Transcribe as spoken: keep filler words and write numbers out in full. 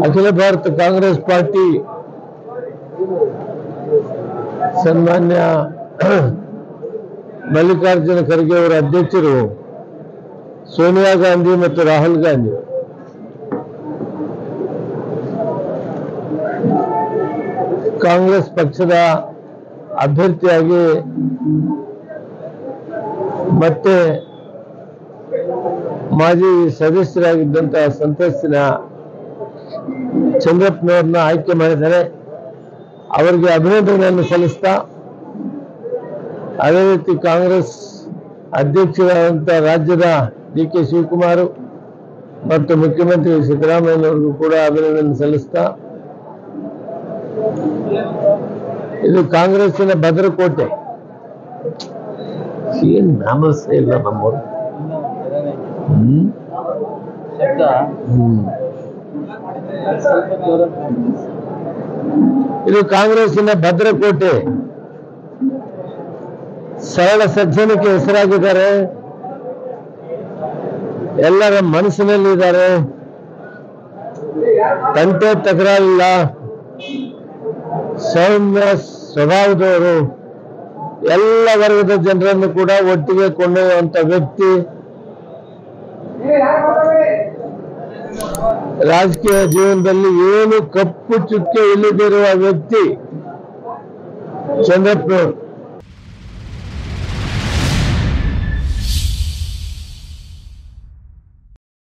ಅಖಿಲ ಭಾರತ ಕಾಂಗ್ರೆಸ್ ಪಾರ್ಟಿ ಸನ್ಮಾನ್ಯ ಮಲ್ಲಿಕಾರ್ಜುನ ಖರ್ಗೆ ಅವರ ಅಧ್ಯಕ್ಷರು ಸೋನಿಯಾ ಗಾಂಧಿ ಮತ್ತು ರಾಹುಲ್ ಗಾಂಧಿ ಕಾಂಗ್ರೆಸ್ ಪಕ್ಷದ ಅಭ್ಯರ್ಥಿಯಾಗಿ ಮತ್ತೆ ಮಾಜಿ ಸದಸ್ಯರಾಗಿದ್ದಂತಹ ಸಂಸತ್ತಿನ ಚಂದ್ರಪ್ಪನವ್ರನ್ನ ಆಯ್ಕೆ ಮಾಡಿದ್ದಾರೆ. ಅವರಿಗೆ ಅಭಿನಂದನೆಯನ್ನು ಸಲ್ಲಿಸ್ತಾ ಅದೇ ರೀತಿ ಕಾಂಗ್ರೆಸ್ ಅಧ್ಯಕ್ಷರಾದಂಥ ರಾಜ್ಯದ ಡಿ ಕೆ ಶಿವಕುಮಾರ್ ಮತ್ತು ಮುಖ್ಯಮಂತ್ರಿ ಸಿದ್ದರಾಮಯ್ಯನವರಿಗೂ ಕೂಡ ಅಭಿನಂದನೆ ಸಲ್ಲಿಸ್ತಾ ಇದು ಕಾಂಗ್ರೆಸ್ಸಿನ ಭದ್ರಕೋಟೆ. ಏನ್ ನಾಮಸ್ತೆ ಇಲ್ಲ ನಮ್ಮವರು. ಹ್ಮ್ ಹ್ಮ್ ಇದು ಕಾಂಗ್ರೆಸ್ಸಿನ ಭದ್ರಕೋಟೆ. ಸರಳ ಸಜ್ಜನಿಕೆ ಹೆಸರಾಗಿದ್ದಾರೆ, ಎಲ್ಲರ ಮನಸ್ಸಿನಲ್ಲಿದ್ದಾರೆ, ತಂಟೆ ತಕರಾರಿಲ್ಲ, ಸೌಮ್ಯ ಸ್ವಭಾವದವರು, ಎಲ್ಲ ವರ್ಗದ ಜನರನ್ನು ಕೂಡ ಒಟ್ಟಿಗೆ ಕೊಂಡೊಯ್ಯುವಂತ ವ್ಯಕ್ತಿ. ರಾಜಕೀಯ ಜೀವನದಲ್ಲಿ ಏನು ಕಪ್ಪು ಚುಕ್ಕೆ ಇಲ್ಲದಿರುವ ವ್ಯಕ್ತಿ ಚಂದ್ರಪ್ಪನವರು.